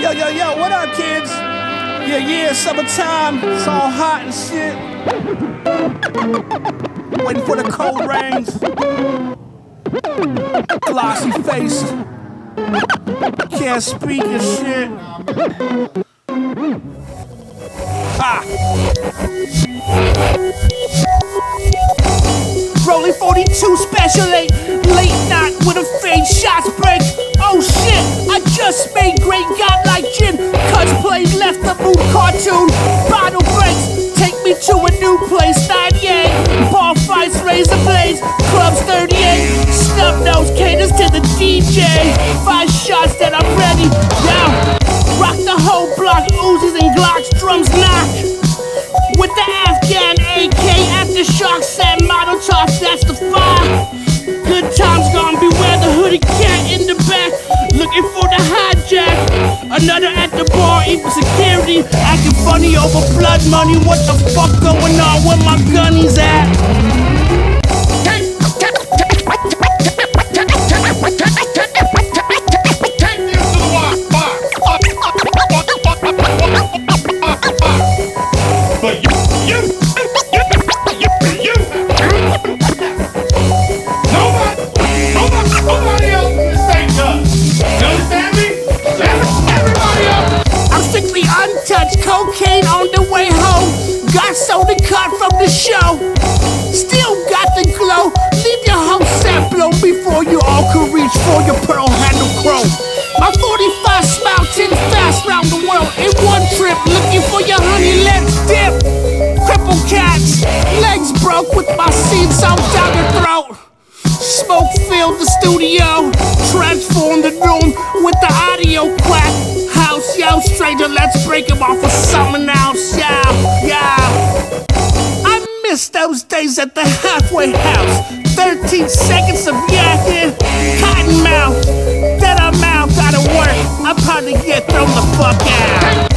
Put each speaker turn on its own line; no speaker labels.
Yo, what up, kids? Yeah, summertime. It's all hot and shit. Waiting for the cold rains. Glossy faced. Can't speak and shit. Ha! Rolling 42 special 8, late night with a fade, shots break. Oh shit, I just made great God like gin. Cuts plays left the mood cartoon. Bottle breaks, take me to a new place. 98, ball fights, razor blades, clubs 38. Snub nose caters to the DJ. 5 shots that I'm ready. Now, rock the whole block, Uzis and Glocks, drums knock. With the Afghan AK, aftershock set, model tops, that's the fire. Good times gone, beware the hoodie cat in the back, looking for the hijack. Another at the bar, even security, acting funny over blood money. What the fuck going on? Where my gunnies at? Untouched, cocaine on the way home. Got soda cut from the show. Still got the glow. Leave your whole set blown before you all could reach for your pearl handle chrome. My 45 spouting fast round the world in one trip, looking for your honey. Let's dip. Cripple cats, legs broke with my seeds out down your throat. Smoke filled the studio, transformed the room with the audio crack. House, yo, stranger, let's break him off for something else, yeah. I miss those days at the halfway house. 13 seconds of yakking, cotton mouth, then I'm out, gotta work. I'm about to get thrown the fuck out.